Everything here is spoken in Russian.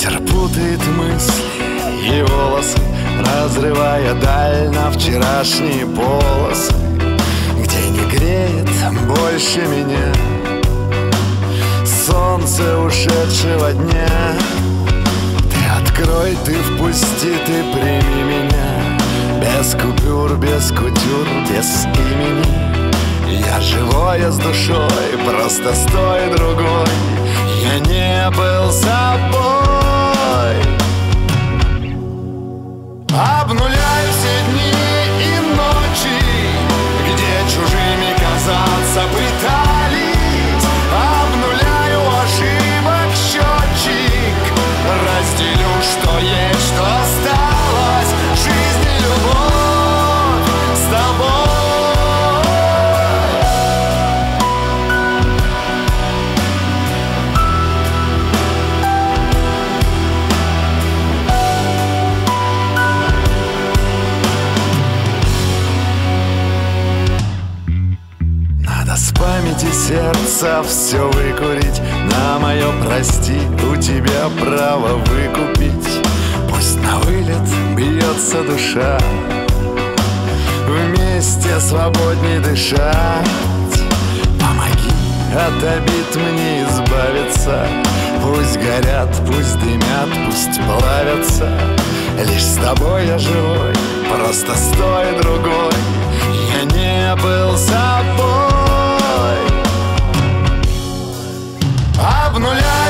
Ветер путает мысли и волосы, разрывая даль на вчерашние полосы, где не греет больше меня солнце ушедшего дня. Ты открой, ты впусти, ты прими меня, без купюр, без кутюр, без имени. Я живой, я с душой, просто стой другой. Я не был собой. Обнуляй все дни и ночи, где чужими казаться пытались. Обнуляю ошибок счетчик, разделю, что есть, что осталось. Жизнь и любовь с тобой. С памяти сердца все выкурить, на мое прости у тебя право выкупить. Пусть на вылет бьется душа, вместе свободней дышать. Помоги от обид мне избавиться, пусть горят, пусть дымят, пусть плавятся. Лишь с тобой я живой, просто стой другой. Я не был собой. Обнуляй